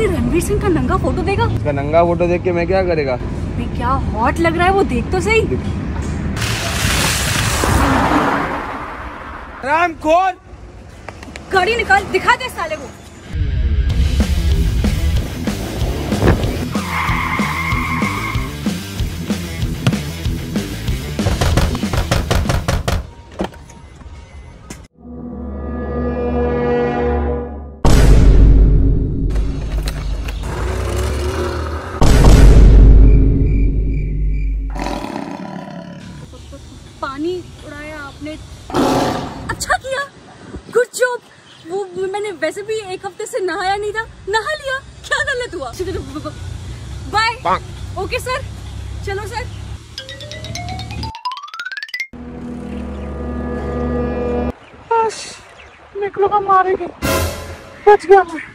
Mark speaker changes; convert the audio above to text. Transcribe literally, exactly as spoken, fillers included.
Speaker 1: अपने रणवीर सिंह का नंगा फोटो देगा।
Speaker 2: उसका नंगा फोटो देख के मैं क्या करेगा?
Speaker 1: मैं क्या हॉट लग रहा है वो देख तो सही।
Speaker 2: हरामखोर,
Speaker 1: गाड़ी निकाल, दिखा दे साले को। पानी उड़ाया आपने, अच्छा किया, गुड जॉब। वो मैंने वैसे भी एक हफ्ते से नहाया नहीं था, नहा लिया, क्या गलत हुआ। बाय, ओके सर, चलो सर।
Speaker 2: बस निकलो का मारेंगे, बच गया मैं।